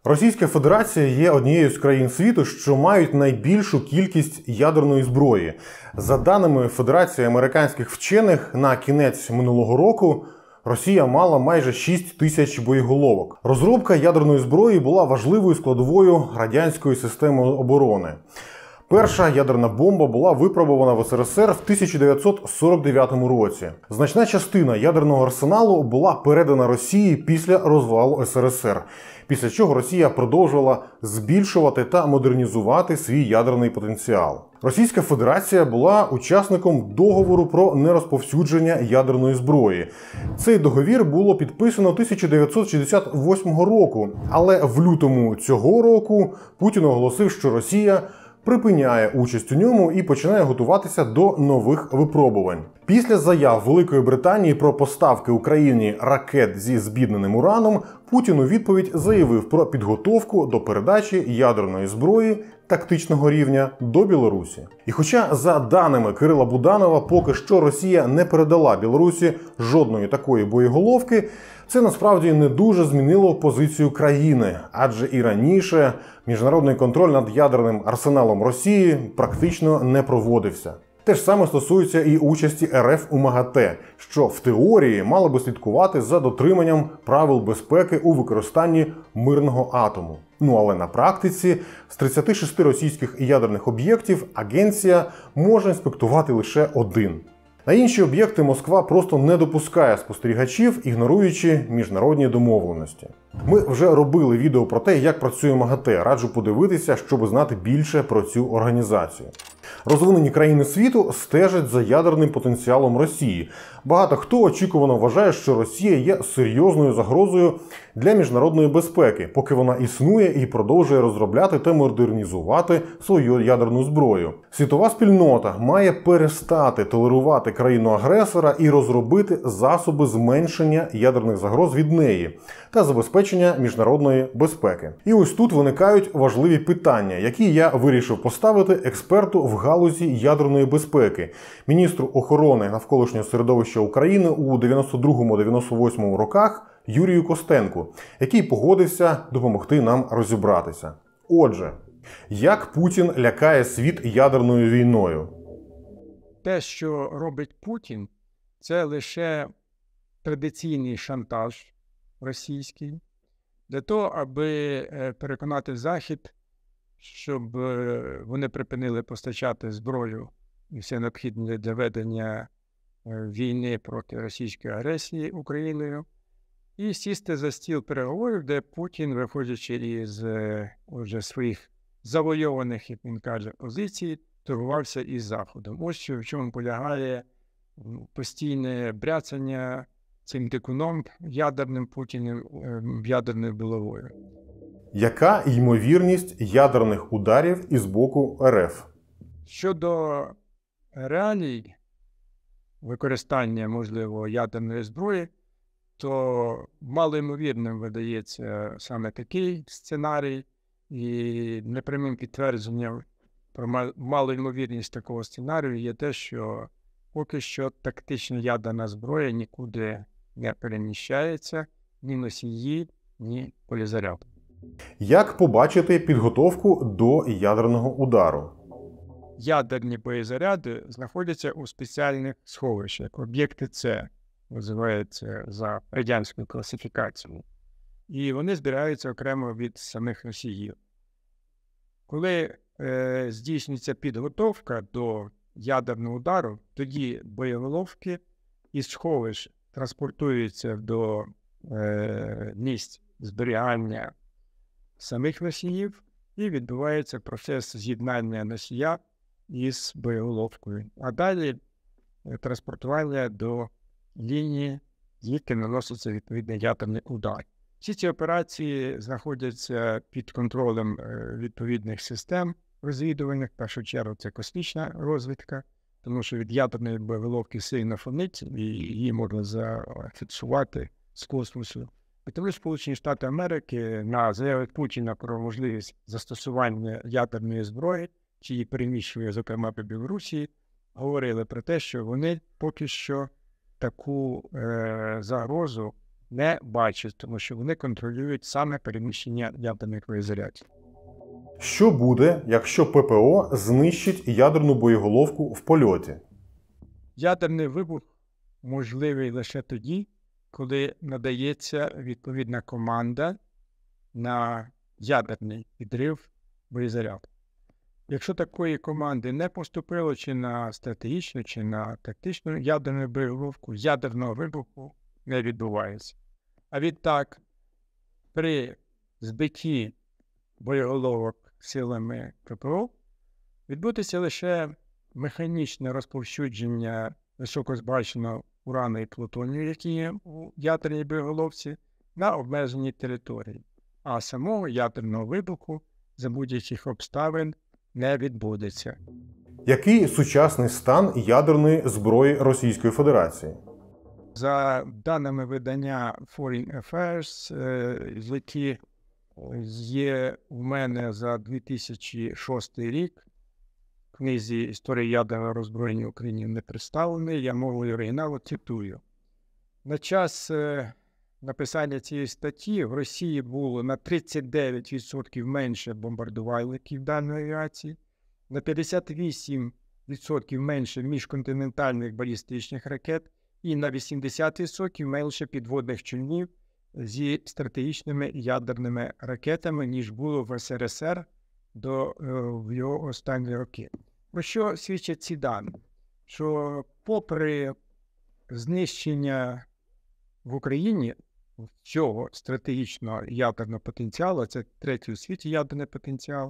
Російська Федерація є однією з країн світу, що мають найбільшу кількість ядерної зброї. За даними Федерації американських вчених, на кінець минулого року Росія мала майже 6 тисяч боєголовок. Розробка ядерної зброї була важливою складовою радянської системи оборони. Перша ядерна бомба була випробована в СРСР в 1949 році. Значна частина ядерного арсеналу була передана Росії після розвалу СРСР, після чого Росія продовжувала збільшувати та модернізувати свій ядерний потенціал. Російська Федерація була учасником договору про нерозповсюдження ядерної зброї. Цей договір було підписано 1968 року, але в лютому цього року Путін оголосив, що Росія припиняє участь у ньому і починає готуватися до нових випробувань. Після заяв Великої Британії про поставки Україні ракет зі збідненим ураном, Путін у відповідь заявив про підготовку до передачі ядерної зброї тактичного рівня до Білорусі. І хоча, за даними Кирила Буданова, поки що Росія не передала Білорусі жодної такої боєголовки, це насправді не дуже змінило позицію країни, адже і раніше міжнародний контроль над ядерним арсеналом Росії практично не проводився. Те ж саме стосується і участі РФ у МАГАТЕ, що в теорії мало би слідкувати за дотриманням правил безпеки у використанні мирного атому. Але на практиці з 36 російських ядерних об'єктів агенція може інспектувати лише один. На інші об'єкти Москва просто не допускає спостерігачів, ігноруючи міжнародні домовленості. Ми вже робили відео про те, як працює МАГАТЕ. Раджу подивитися, щоб знати більше про цю організацію. Розвинені країни світу стежать за ядерним потенціалом Росії. Багато хто очікувано вважає, що Росія є серйозною загрозою для міжнародної безпеки, поки вона існує і продовжує розробляти та модернізувати свою ядерну зброю. Світова спільнота має перестати толерувати країну-агресора і розробити засоби зменшення ядерних загроз від неї та забезпечення міжнародної безпеки. І ось тут виникають важливі питання, які я вирішив поставити експерту в галузі ядерної безпеки, міністру охорони навколишнього середовища України у 92-98 роках Юрію Костенку, який погодився допомогти нам розібратися. Отже, як Путін лякає світ ядерною війною? Те, що робить Путін, це лише традиційний шантаж російський, для того, аби переконати Захід, щоб вони припинили постачати зброю і все необхідне для ведення війни проти російської агресії Україною, і сісти за стіл переговорів, де Путін, виходячи із вже своїх завойованих, як він каже, позицій, торгувався із Заходом. Ось в чому полягає постійне бряцання цим дикуном ядерним Путіним, ядерною булавою. Яка ймовірність ядерних ударів із боку РФ? Щодо реалій використання, можливо, ядерної зброї, то малоймовірним видається саме такий сценарій, і непрямим підтвердженням про малоймовірність такого сценарію є те, що поки що тактична ядерна зброя нікуди не переміщається, ні носії, ні полізаряд. Як побачити підготовку до ядерного удару? Ядерні боєзаряди знаходяться у спеціальних сховищах. Об'єкти С називаються за радянською класифікацією. І вони збираються окремо від самих носіїв. Коли здійснюється підготовка до ядерного удару, тоді боєголовки із сховищ транспортуються до місць зберігання самих носіїв і відбувається процес з'єднання носія із боєголовкою. А далі транспортування до лінії, звідки наноситься відповідний ядерний удар. Всі ці операції знаходяться під контролем відповідних систем розвідувальних. В першу чергу це космічна розвідка, тому що від ядерної боєголовки сильно фонить, і її можна зафіксувати з космосу. І тому Сполучені Штати Америки на заяви Путіна про можливість застосування ядерної зброї, чи її переміщення, зокрема по Білорусі, говорили про те, що вони поки що таку загрозу не бачить, тому що вони контролюють саме переміщення ядерних боєзарядів. Що буде, якщо ППО знищить ядерну боєголовку в польоті? Ядерний вибух можливий лише тоді, коли надається відповідна команда на ядерний підрив боєзаряду. Якщо такої команди не поступило чи на стратегічну, чи на тактичну ядерну боєголовку, ядерного вибуху не відбувається. А відтак, при збитті боєголовок силами ППО відбудеться лише механічне розповсюдження високозбагаченого урану і плутонію, які є у ядерній боєголовці, на обмеженій території. А самого ядерного вибуху за будь-яких обставин не відбудеться. Який сучасний стан ядерної зброї Російської Федерації? За даними видання Foreign Affairs, які є у мене за 2006 рік, в книзі «Історія ядерного роззброєння в Україні» не представлений, я мовою оригіналу цитую. На час написання цієї статті в Росії було на 39% менше бомбардувальників даної авіації, на 58% менше міжконтинентальних балістичних ракет і на 80% менше підводних човнів зі стратегічними ядерними ракетами, ніж було в СРСР в його останні роки. Про що свідчать ці дані? Що попри знищення в Україні цього стратегічного ядерного потенціалу, це третій у світі ядерний потенціал,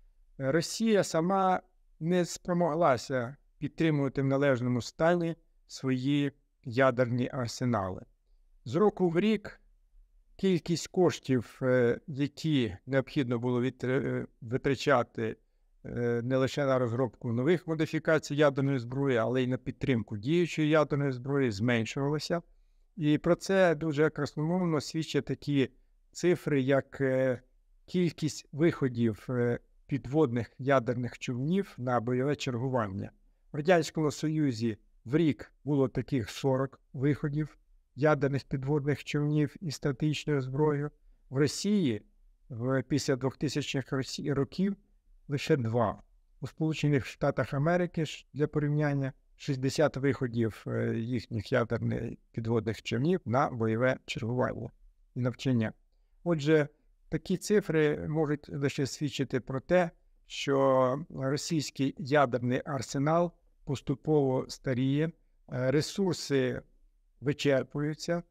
Росія сама не спромоглася підтримувати в належному стані свої ядерні арсенали. З року в рік кількість коштів, які необхідно було витрачати не лише на розробку нових модифікацій ядерної зброї, але й на підтримку діючої ядерної зброї, зменшувалася. І про це дуже красномовно свідчать такі цифри, як кількість виходів підводних ядерних човнів на бойове чергування. В Радянському Союзі в рік було таких 40 виходів ядерних підводних човнів із стратегічною зброєю. В Росії після 2000-х років лише 2. У Сполучених Штатах Америки, для порівняння, 60 виходів їхніх ядерних підводних човнів на бойове чергування і навчання. Отже, такі цифри можуть лише свідчити про те, що російський ядерний арсенал поступово старіє, ресурси вичерпуються,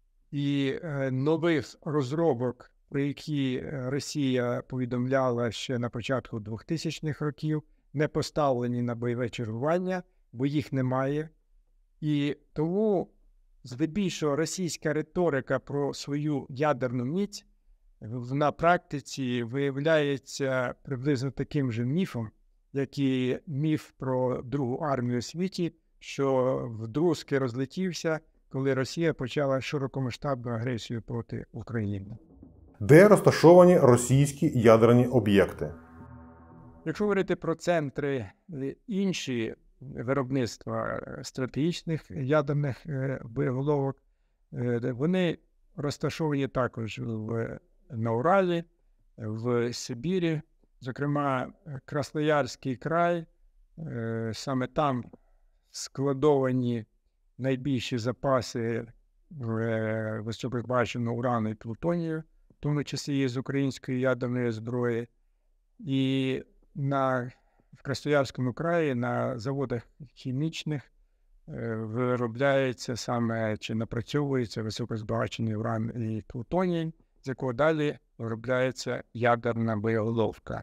і нових розробок, про які Росія повідомляла ще на початку 2000-х років, не поставлені на бойове чергування, бо їх немає. І тому, здебільшого, російська риторика про свою ядерну міць на практиці виявляється приблизно таким же міфом, як і міф про Другу армію у світі, що вдрузки розлетівся, коли Росія почала широкомасштабну агресію проти України. Де розташовані російські ядерні об'єкти? Якщо говорити про центри інші виробництва стратегічних ядерних боєголовок, вони розташовані також на Уралі, в Сибірі, зокрема Красноярський край, саме там складовані найбільші запаси високозбагаченого урану і плутонію, в тому числі з української ядерної зброї. І в Красноярському краї на заводах хімічних виробляється саме чи напрацьовується високозбагачений уран і плутоній, з якого далі виробляється ядерна боєголовка.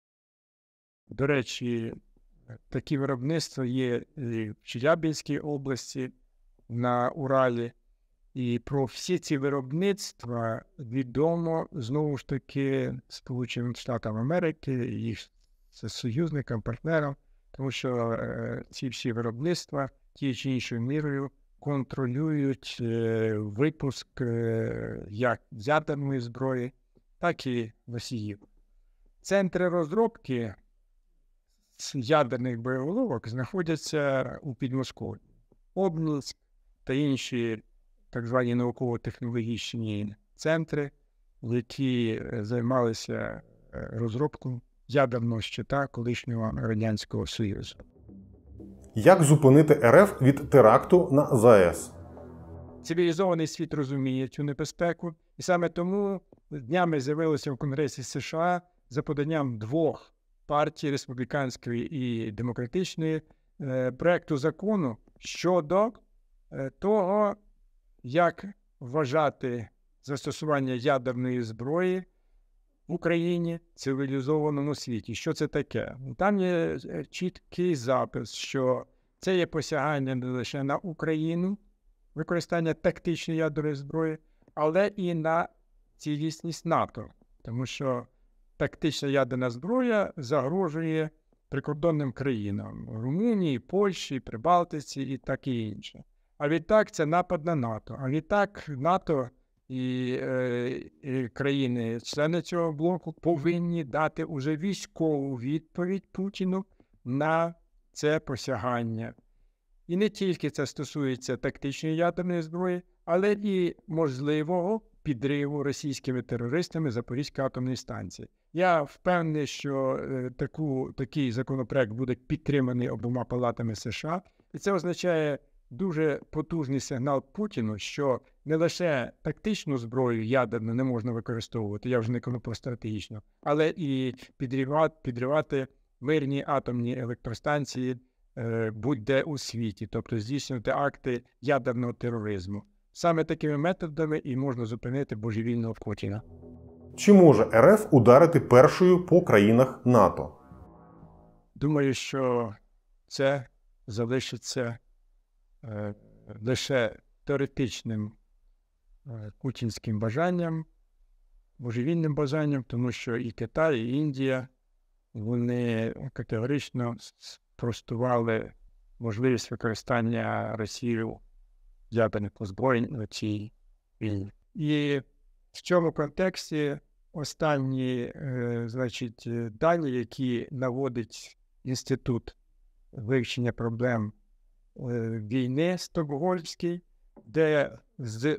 До речі, такі виробництва є і в Челябинській області, на Уралі. І про всі ці виробництва відомо, знову ж таки, Сполученим Штатам Америки, їх союзникам, партнерам, тому що ці всі виробництва тією чи іншою мірою контролюють випуск як ядерної зброї, так і носіїв. Центри розробки ядерних боєголовок знаходяться у Підмосков'ї. Обнінськ та інші так звані науково-технологічні центри, які займалися розробкою ядерного щита колишнього Радянського Союзу. Як зупинити РФ від теракту на ЗАЕС? Цивілізований світ розуміє цю небезпеку, і саме тому днями з'явилося в Конгресі США за поданням двох партій, республіканської і демократичної, проекту закону щодо того, як вважати застосування ядерної зброї в Україні, в цивілізованому світі. Що це таке? Там є чіткий запис, що це є посягання не лише на Україну, використання тактичної ядерної зброї, але і на цілісність НАТО. Тому що тактична ядерна зброя загрожує прикордонним країнам – Румунії, Польщі, Прибалтиці і таке інше. А відтак це напад на НАТО. А відтак НАТО і країни-члени цього блоку повинні дати уже військову відповідь Путіну на це посягання. І не тільки це стосується тактичної ядерної зброї, але і можливого підриву російськими терористами Запорізької атомної станції. Я впевнений, що такий законопроект буде підтриманий обома палатами США. І це означає дуже потужний сигнал Путіну, що не лише тактичну зброю ядерну не можна використовувати, я вже не кажу про стратегічну, але і підривати мирні атомні електростанції будь-де у світі, тобто здійснювати акти ядерного тероризму. Саме такими методами і можна зупинити божевільного Путіна. Чи може РФ ударити першою по країнах НАТО? Думаю, що це залишиться лише теоретичним путінським бажанням, божевільним бажанням, тому що і Китай, і Індія, вони категорично спростували можливість використання Росією ядерних озброєнь у цій війні. І в цьому контексті останні, дані, які наводить Інститут вивчення проблем війни Стокгольмський, де з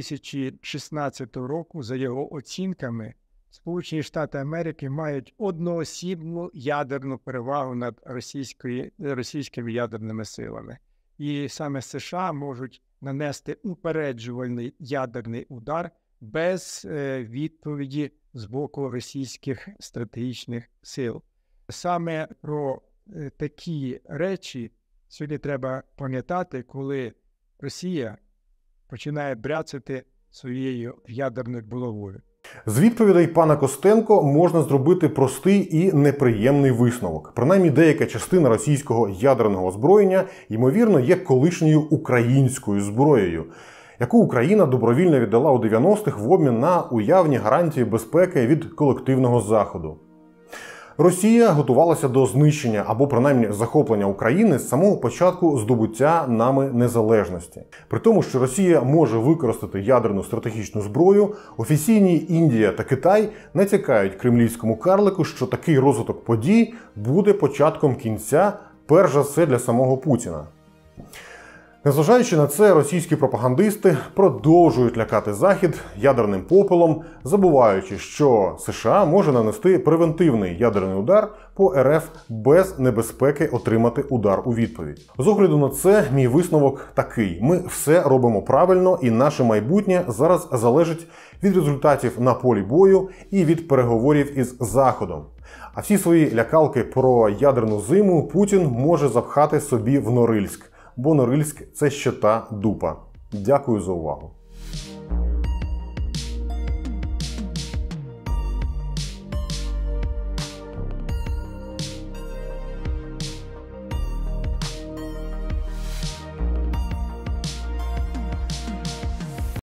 2016 року, за його оцінками, Сполучені Штати Америки мають одноосібну ядерну перевагу над російськими ядерними силами. І саме США можуть нанести упереджувальний ядерний удар без відповіді з боку російських стратегічних сил. Саме про такі речі сьогодні треба пам'ятати, коли Росія починає бряцати своєю ядерною булавою. З відповідей пана Костенко можна зробити простий і неприємний висновок. Принаймні, деяка частина російського ядерного озброєння, ймовірно, є колишньою українською зброєю, яку Україна добровільно віддала у 90-х в обмін на уявні гарантії безпеки від колективного Заходу. Росія готувалася до знищення або принаймні захоплення України з самого початку здобуття нами незалежності. При тому, що Росія може використати ядерну стратегічну зброю, офіційні Індія та Китай натякають кремлівському карлику, що такий розвиток подій буде початком кінця, перш за все для самого Путіна. Незважаючи на це, російські пропагандисти продовжують лякати Захід ядерним попелом, забуваючи, що США може нанести превентивний ядерний удар по РФ без небезпеки отримати удар у відповідь. З огляду на це, мій висновок такий. Ми все робимо правильно, і наше майбутнє зараз залежить від результатів на полі бою і від переговорів із Заходом. А всі свої лякалки про ядерну зиму Путін може запхати собі в Норильськ. Бо Норильськ – це ще та дупа. Дякую за увагу.